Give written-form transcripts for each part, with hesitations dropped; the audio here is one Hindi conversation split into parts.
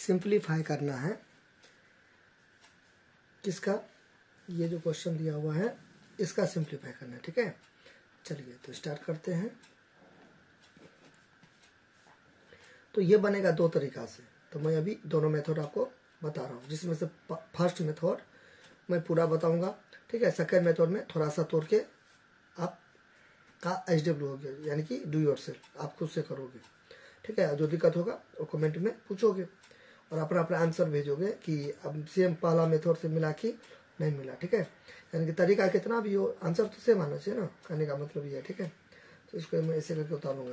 सिंप्लीफाई करना है किसका, ये जो क्वेश्चन दिया हुआ है इसका सिंप्लीफाई करना है। ठीक है, चलिए तो स्टार्ट करते हैं। तो ये बनेगा दो तरीका से, तो मैं अभी दोनों मेथड आपको बता रहा हूँ, जिसमें से फर्स्ट मेथड मैं पूरा बताऊंगा। ठीक है, सेकेंड मेथड में थोड़ा सा तोड़ के आप का HW हो गया, यानी कि डू योरसेल्फ, आप खुद से करोगे। ठीक है, जो दिक्कत होगा वो कमेंट में पूछोगे और अपना अपना आंसर भेजोगे कि अब सेम पहला मेथड से मिला कि नहीं मिला। ठीक है, यानी कि तरीका कितना भी हो आंसर तो सेम आना चाहिए ना, कहने का मतलब ये है। ठीक है, तो इसको मैं ऐसे करके उतारूंगा।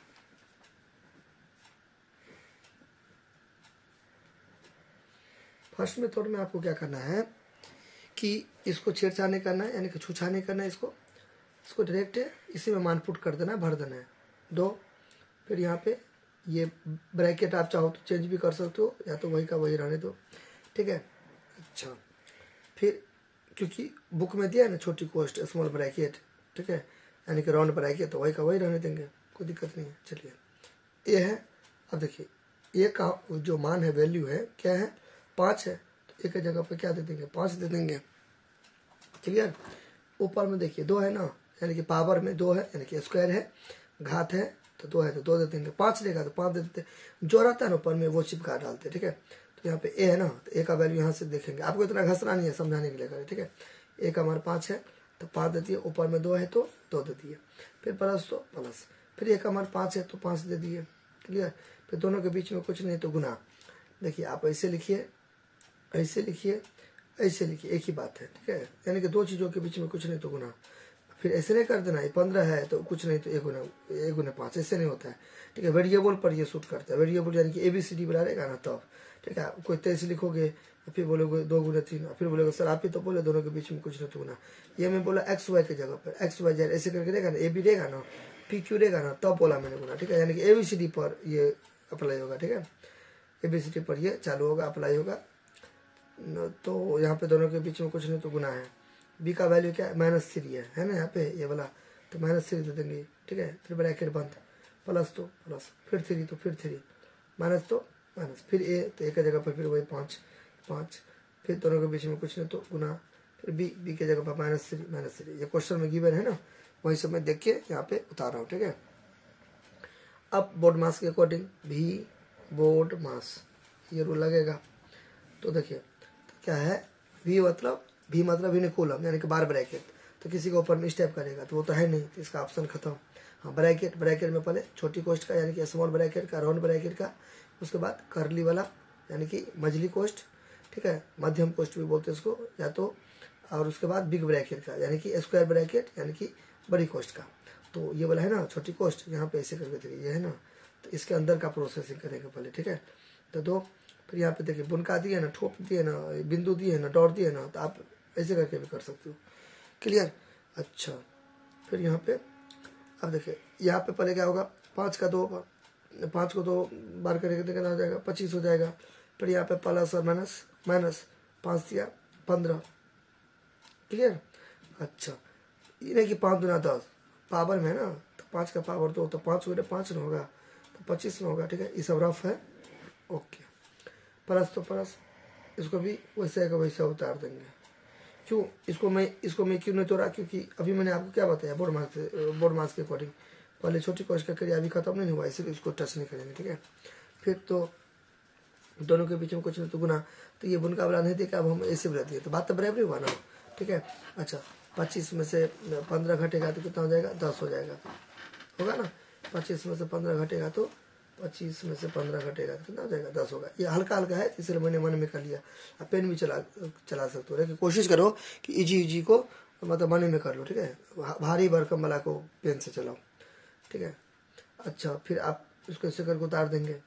फर्स्ट मेथड में आपको क्या करना है कि इसको छेड़छाड़ नहीं करना है, यानी कि छूछा नहीं करना है, इसको डायरेक्ट इसी में मान पुट कर देना है, भर देना है 2। फिर यहाँ पे ये ब्रैकेट आप चाहो तो चेंज भी कर सकते हो, या तो वही का वही रहने दो। ठीक है, अच्छा फिर क्योंकि बुक में दिया है ना छोटी कोस्ट स्मॉल ब्रैकेट, ठीक है, यानी कि राउंड ब्रैकेट, तो वही का वही रहने देंगे, कोई दिक्कत नहीं है। चलिए ये है, अब देखिए ए का जो मान है, वैल्यू है क्या है 5 है, तो एक जगह पे क्या दे देंगे 5 दे देंगे। क्लियर, ऊपर में देखिए 2 है ना, यानी कि पावर में 2 है, यानी कि स्क्वायर है, घात है तो 2 है तो 2 दे देंगे। 5 देगा तो 5 दे देते, जो रहता है ना ऊपर में वो चिपका डालते। ठीक है, तो यहाँ पे ए है ना, तो ए का वैल्यू यहाँ से देखेंगे, आपको इतना घसना नहीं है, समझाने के लिए करें। ठीक है, ए का हमारा 5 है तो 5 देती है, ऊपर में 2 है तो 2 दे दिए, फिर प्लस तो प्लस, फिर ए का हमारा 5 है तो 5 दे दिए। क्लियर, फिर दोनों के बीच में कुछ नहीं तो गुना। देखिए आप ऐसे लिखिए, ऐसे लिखिए, ऐसे लिखिए, एक ही बात है। ठीक है, यानी कि दो चीज़ों के बीच में कुछ नहीं तो गुना। फिर ऐसे नहीं कर देना, ये 15 है तो कुछ नहीं तो 1 गुना 5, ऐसे नहीं होता है। ठीक है, वेरिएबल पर ये सूट करता है, वेरिएबल यानी कि ABCD बना रहेगा ना तब। ठीक है, कोई 23 लिखोगे फिर बोलोगे 2 गुना 3, फिर बोलोगे सर आप ही तो बोले दोनों के बीच में कुछ नहीं तो गुना। ये मैं बोला XY के जगह पर XYZ ऐसे करके रहेगा ना, AB रहेगा ना, PQ रहेगा ना, तब बोला मैंने गुना। ठीक है, यानी कि ABCD पर ये अप्लाई होगा। ठीक है, ABCD पर ये चालू होगा, अप्लाई होगा, तो यहाँ पे दोनों के बीच में कुछ नहीं तो गुना है। बी का वैल्यू क्या है -3 है ना, यहाँ पे ये वाला, तो -3 दे देंगे। ठीक है, फिर ब्रैकेट बंद, प्लस तो प्लस, फिर 3 तो फिर 3, माइनस तो माइनस, फिर ए तो एक जगह पर फिर वही 5, फिर दोनों के बीच में कुछ नहीं तो गुना, फिर बी के जगह पर -3। ये क्वेश्चन में गिवन है ना, वही सब मैं देख के यहाँ पे उतार रहा हूँ। ठीक है, अब बोर्ड मास के अकॉर्डिंग भी बोर्ड मास ये रूल लगेगा। तो देखिए क्या है, वी मतलब विनिकुलम, यानी कि बार ब्रैकेट, तो किसी के ऊपर में स्टेप करेगा तो वो तो है नहीं, तो इसका ऑप्शन खत्म। हाँ, ब्रैकेट में पहले छोटी कोस्ट का यानी कि स्मॉल ब्रैकेट का, राउंड ब्रैकेट का, उसके बाद करली वाला यानी कि मझली कोस्ट। ठीक है, मध्यम कोस्ट भी बोलते हैं इसको, या तो, और उसके बाद बिग ब्रैकेट का यानी कि स्क्वायर ब्रैकेट यानी कि बड़ी कोस्ट का। तो ये वाला है ना छोटी कोस्ट, यहाँ पे ऐसे करके देखिए ये है ना, तो इसके अंदर का प्रोसेसिंग करेंगे पहले। ठीक है, तो 2, फिर यहाँ पे देखिए बुनका दिए ना, ठोप दिए ना, बिंदु दिए ना, डॉट दिए ना, तो आप ऐसे करके भी कर सकते हो। क्लियर, अच्छा फिर यहाँ पे अब देखिए, यहाँ पे पहले क्या होगा, 5 को 2 बार करेंगे तो कितना हो जाएगा 25 हो जाएगा। फिर यहाँ पे प्लस और माइनस 5 दिया 15। क्लियर, अच्छा ये नहीं कि 5 गुना 10 पावर में है ना, तो 5 का पावर 2 तो 5 गुना 5 में होगा तो 25 में होगा। ठीक है, ये सब रफ है, ओके। प्लस तो प्लस, इसको भी वैसे का वैसा उतार देंगे। क्यों इसको मैं क्यों नहीं तोड़ा, क्योंकि अभी मैंने आपको क्या बताया, बोर्ड मार्क्स के अकॉर्डिंग पहले छोटी कोशिश का करिए, अभी खत्म नहीं हुआ इसलिए इसको टच नहीं करेंगे। ठीक है, फिर तो दोनों के बीच में कुछ नहीं तो गुना, तो ये बुनका वाला नहीं देखा, अब हम ऐसे बुला दिए, तो बात तो बराबर हुआ ना। ठीक है, अच्छा 25 में से 15 घटेगा तो कितना हो जाएगा 10 हो जाएगा, होगा ना। 25 में से 15 घटेगा तो 25 में से 15 घटेगा तो कितना हो जाएगा 10 होगा। ये हल्का है, इसलिए मैंने मन में कर लिया। अब पेन भी चला सकते हो, लेकिन कोशिश करो कि इजी को मतलब मन में कर लो। ठीक है, भारी भरकम वाला को पेन से चलाओ। ठीक है, अच्छा फिर आप इसको ऐसे करके उतार देंगे।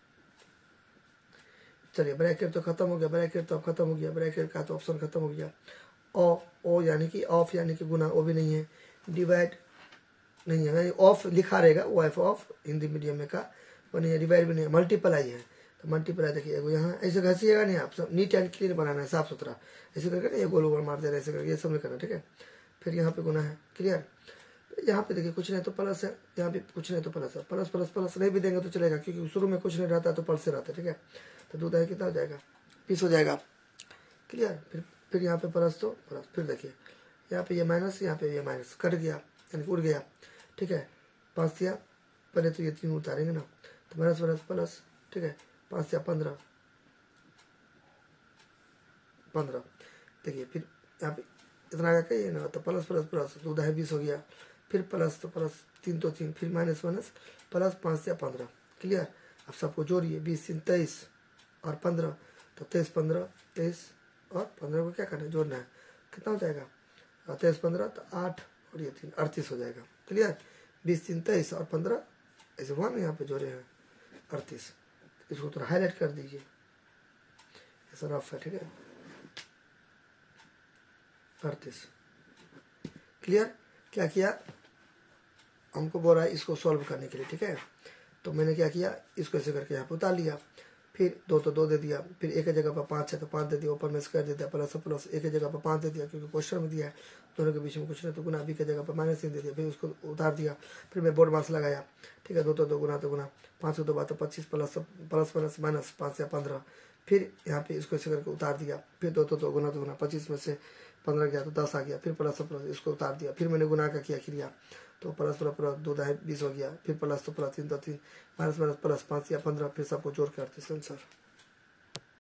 चलिए ब्रैकेट तो खत्म हो गया, ब्रैकेट तो अब खत्म हो गया, ब्रैकेट का तो ऑप्शन खत्म हो गया। ओ यानी कि ऑफ यानी कि गुना, वो भी नहीं है। डिवाइड नहीं है, ऑफ लिखा रहेगा, वाइफ ऑफ हिंदी मीडियम में का वो नहीं है। डिवाइड भी नहीं है, मल्टीप्लाई है, तो मल्टीप्लाई देखिए यहाँ ऐसे घसीएगा नहीं, आप सब नीट एंड क्लीन बनाना है, साफ सुथरा ऐसे करके ना, ये गोल गोल मार दे रहे ऐसे करके, ये सब नहीं करना। ठीक है, फिर यहाँ पे गुना है। क्लियर, यहाँ पे देखिए कुछ नहीं तो प्लस है, यहाँ पे कुछ नहीं तो प्लस है, प्लस प्लस प्लस नहीं भी देंगे तो चलेगा, क्योंकि शुरू में कुछ नहीं रहता है तो प्लस से रहता है, ठीक है। तो 2 दाएँ कितना हो जाएगा, 20 हो जाएगा, क्लियर। फिर यहाँ पे प्लस तो प्लस, फिर देखिए यहाँ पे ये माइनस, यहाँ पे ये माइनस कट गया, यानी उड़ गया, ठीक है। 5 या पहले तो ये 3 उतारेंगे ना, तो माइनस माइनस प्लस, ठीक है। 5 या 15, देखिए फिर यहाँ पे इतना आया कहीं ना, तो प्लस प्लस प्लस 2 दाएँ 20 हो गया, फिर प्लस तो प्लस, 3 तो 3, फिर माइनस माइनस प्लस, 5 या 15, क्लियर। अब सबको जोड़िए, 20 3 23 और 15, तो 23 15, 23 और 15 को क्या करना है, जोड़ना है, कितना हो जाएगा, 23 15 तो 8 और ये 3 38 हो जाएगा, क्लियर। 20 3 23 और 15 ऐसे हुआ ना, यहाँ पे जोड़े हैं 38, इसको थोड़ा हाईलाइट कर दीजिए, ऐसा रफ है, ठीक है। 38, क्लियर। क्या किया, हमको बोल रहा है इसको सॉल्व करने के लिए, ठीक है। तो मैंने क्या किया, इसको ऐसे करके यहाँ पे उतार लिया, फिर 2 तो 2 दे दिया, फिर एक जगह पर 5 है तो 5 दे दिया, ऊपर में स्क्वायर दे दिया, प्लस प्लस एक जगह पर 5 दे दिया, क्योंकि क्वेश्चन में दिया है दोनों के बीच में कुछ नहीं तो गुना, बी की जगह पर -3 दे दिया, फिर उसको उतार दिया, फिर मैं बोर्ड मार्क्स लगाया, ठीक है। 2 तो 2 गुना तो गुना, 5 को 2 बात तो 25 प्लस प्लस माइनस 5 या 15, फिर यहाँ पे इसको ऐसे करके उतार दिया, फिर 2 तो 2 गुना तो गुना, 25 में से 15 गया तो 10 आ गया, फिर प्लस प्लस इसको उतार दिया, फिर मैंने गुना का किया, तो प्लस प्लस प्लस 2 दाएँ 20 हो गया, फिर प्लस तो प्लस 3 तो 3, माइनस माइनस प्लस 5 या 15, फिर सबको जोड़ के 38 आंसर।